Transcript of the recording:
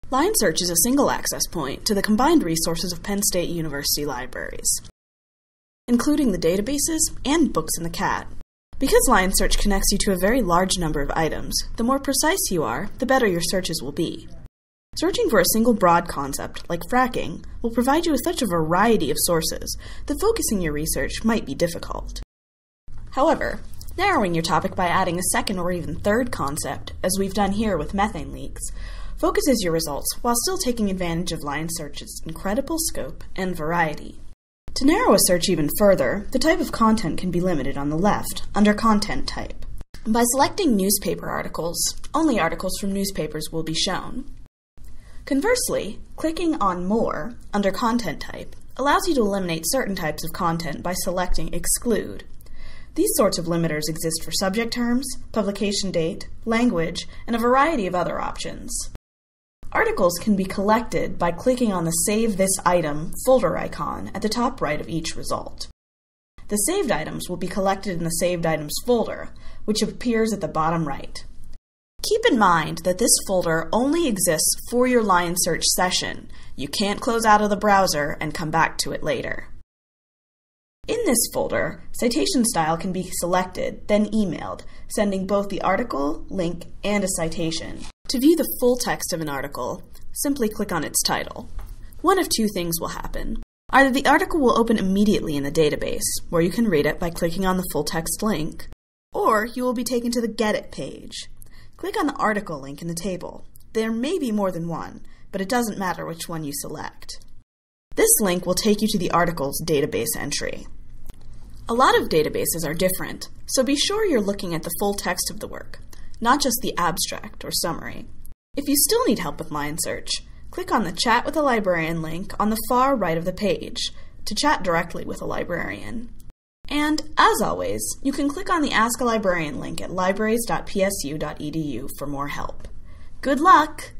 LionSearch is a single access point to the combined resources of Penn State University Libraries, including the databases and books in the CAT. Because LionSearch connects you to a very large number of items, the more precise you are, the better your searches will be. Searching for a single broad concept, like fracking, will provide you with such a variety of sources that focusing your research might be difficult. However, narrowing your topic by adding a second or even third concept, as we've done here with methane leaks, focuses your results while still taking advantage of LionSearch's incredible scope and variety. To narrow a search even further, the type of content can be limited on the left, under Content Type. By selecting newspaper articles, only articles from newspapers will be shown. Conversely, clicking on More, under Content Type, allows you to eliminate certain types of content by selecting Exclude. These sorts of limiters exist for subject terms, publication date, language, and a variety of other options. Articles can be collected by clicking on the Save This Item folder icon at the top right of each result. The saved items will be collected in the Saved Items folder, which appears at the bottom right. Keep in mind that this folder only exists for your LionSearch session. You can't close out of the browser and come back to it later. In this folder, citation style can be selected, then emailed, sending both the article, link, and a citation. To view the full text of an article, simply click on its title. One of two things will happen. Either the article will open immediately in the database, where you can read it by clicking on the full text link, or you will be taken to the Get It page. Click on the article link in the table. There may be more than one, but it doesn't matter which one you select. This link will take you to the article's database entry. A lot of databases are different, so be sure you're looking at the full text of the work, not just the abstract or summary. If you still need help with LionSearch, click on the Chat with a Librarian link on the far right of the page to chat directly with a librarian. And, as always, you can click on the Ask a Librarian link at libraries.psu.edu for more help. Good luck!